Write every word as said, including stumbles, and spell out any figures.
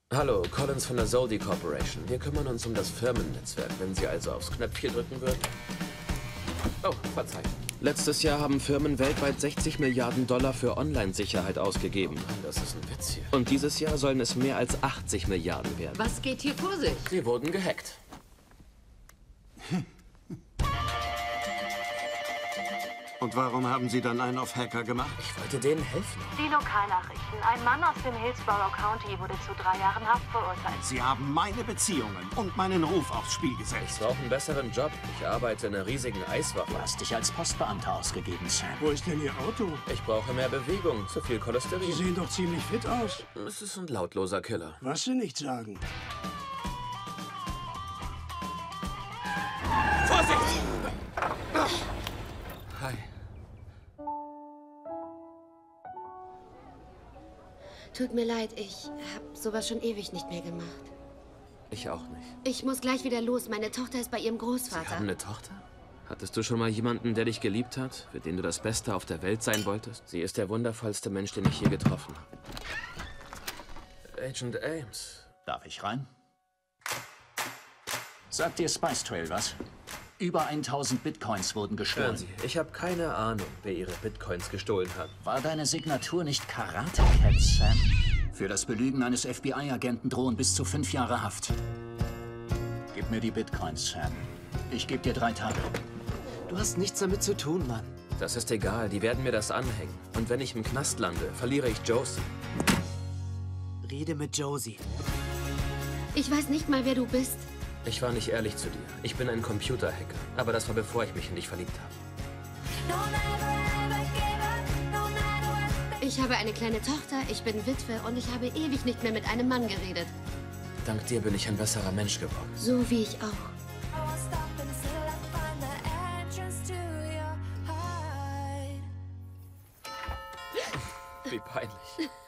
Hallo, Collins von der Zoldi Corporation. Wir kümmern uns um das Firmennetzwerk. Wenn Sie also aufs Knöpfchen drücken würden. Oh, verzeih. Letztes Jahr haben Firmen weltweit sechzig Milliarden Dollar für Online-Sicherheit ausgegeben. Oh Mann, das ist ein Witz hier. Und dieses Jahr sollen es mehr als achtzig Milliarden werden. Was geht hier vor sich? Sie wurden gehackt. Und warum haben Sie dann einen auf Hacker gemacht? Ich wollte denen helfen. Die Lokalnachrichten. Ein Mann aus dem Hillsborough County wurde zu drei Jahren Haft verurteilt. Sie haben meine Beziehungen und meinen Ruf aufs Spiel Ich gesetzt. brauche einen besseren Job. Ich arbeite in einer riesigen Eiswaffe. Du hast dich als Postbeamter ausgegeben, Sam. Wo ist denn Ihr Auto? Ich brauche mehr Bewegung. Zu viel Sie Cholesterin. sehen doch ziemlich fit aus. Es ist ein lautloser Killer. Was Sie nicht sagen. Vorsicht! Hi. Tut mir leid, ich habe sowas schon ewig nicht mehr gemacht. Ich auch nicht. Ich muss gleich wieder los. Meine Tochter ist bei ihrem Sie Großvater. haben eine Tochter? Hattest du schon mal jemanden, der dich geliebt hat, für den du das Beste auf der Welt sein wolltest? Sie ist der wundervollste Mensch, den ich je getroffen habe. Agent Ames. Darf ich rein? Sagt dir Spice Trail was? Über tausend Bitcoins wurden Hören gestohlen. Sie, ich habe keine Ahnung, wer Ihre Bitcoins gestohlen hat. War deine Signatur nicht Karate Cat, Sam? Für das Belügen eines F B I-Agenten drohen bis zu fünf Jahre Haft. Gib mir die Bitcoins, Sam. Ich gebe dir drei Tage. Du hast nichts damit zu tun, Mann. Das ist egal, die werden mir das anhängen. Und wenn ich im Knast lande, verliere ich Josie. Rede mit Josie. Ich weiß nicht mal, wer du bist. Ich war nicht ehrlich zu dir. Ich bin ein Computerhacker. Aber das war bevor ich mich in dich verliebt habe. Ich habe eine kleine Tochter, ich bin Witwe und ich habe ewig nicht mehr mit einem Mann geredet. Dank dir bin ich ein besserer Mensch geworden. So wie ich auch. Wie peinlich.